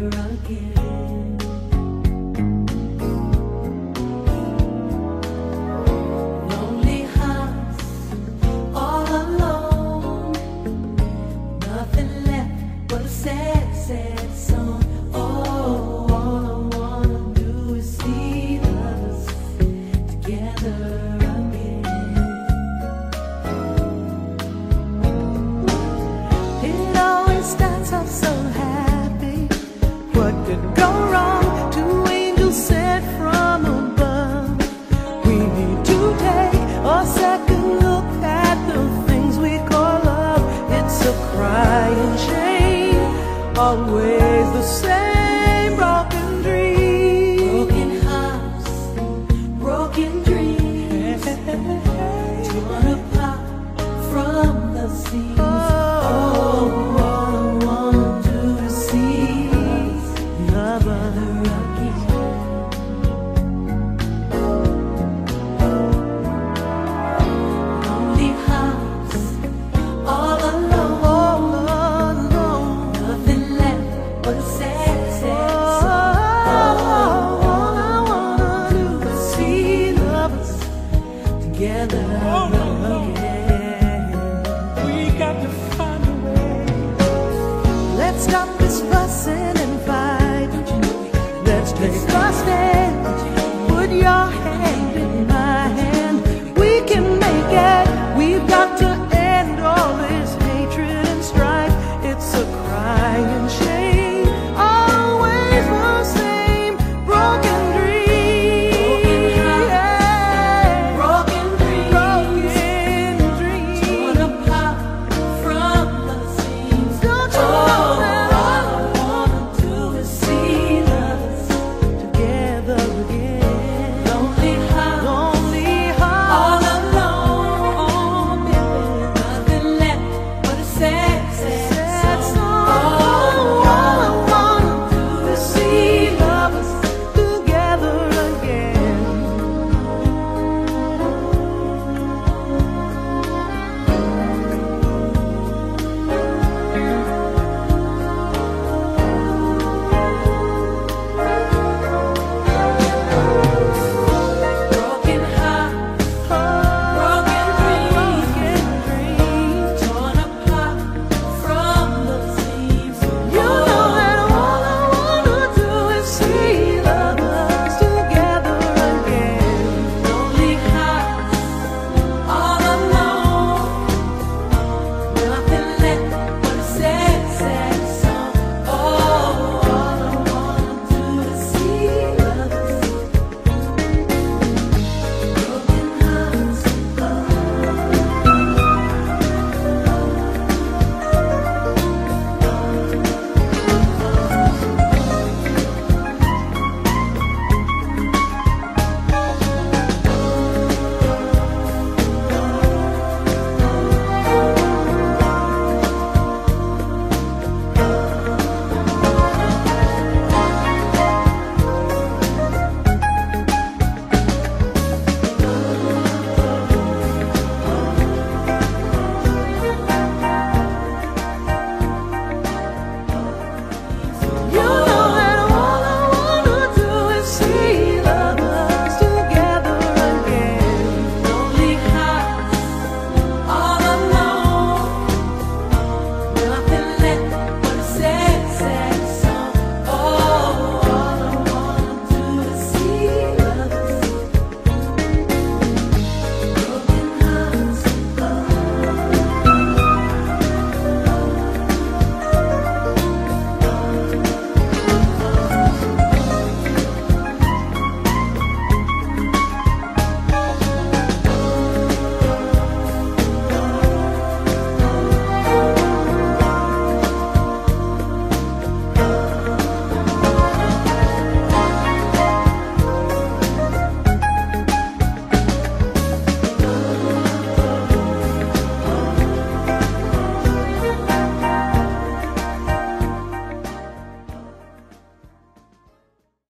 again. Lonely house, all alone, nothing left but a sad, sad song. Oh, all I wanna do is see us together again. It always starts off so happy. What could go wrong? Two angels sent from above. We need to take a second look at the things we call love. It's a crying shame, always the same.